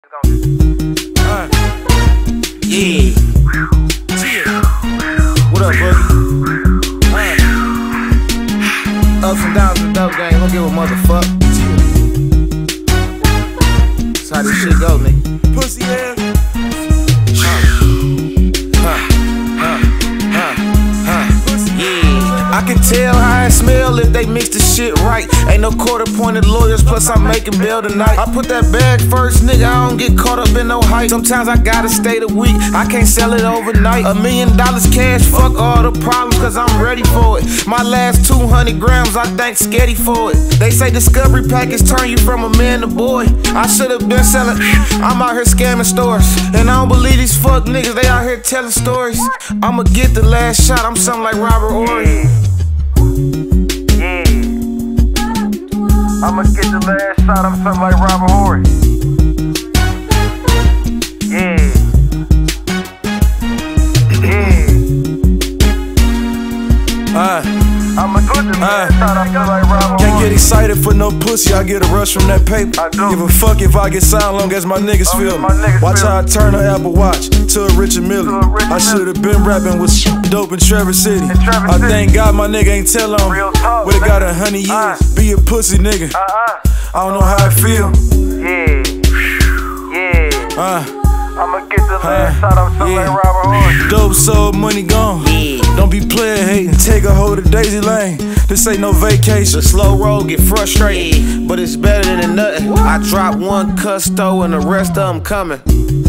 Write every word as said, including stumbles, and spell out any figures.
Uh, yeah. What up, buddy? Uh, ups and downs of the dope game. Don't give a motherfuck. That's how this shit go, nigga. Pussy ass. I can tell how it smell if they mix the shit right. Ain't no court-appointed lawyers, plus I'm making bail tonight. I put that bag first, nigga, I don't get caught up in no hype. Sometimes I gotta stay the week, I can't sell it overnight. A million dollars cash, fuck all the problems, cause I'm ready for it. My last two hundred grams, I thank Sketty for it. They say discovery package turn you from a man to boy. I should've been selling, I'm out here scamming stores. And I don't believe these fuck niggas, they out here telling stories. I'ma get the last shot, I'm something like Robert Horry. I'ma get the last shot, I'm something like Robert Horry. Yeah. Yeah. Uh. I'ma get the last shot, I'm something like Robert Horry. Can't get excited for no pussy, I get a rush from that paper. I do. Give a fuck if I get signed, long as my niggas feel me. Watch how I turn an Apple Watch to a Richard Mille. I should've been rapping with dope in Traverse City. I thank God my nigga ain't tell on me. Would've got a hundred years, be a pussy nigga. I don't know how I feel. Yeah, yeah. Uh. I'ma get the last shot, I'm something yeah. like Robert Horry. Dope sold, money gone. Yeah. Don't be playin' hatin', take a hold of Daisy Lane. This ain't no vacation. The slow road get frustrated, but it's better than nothing. I drop one custo and the rest of them coming.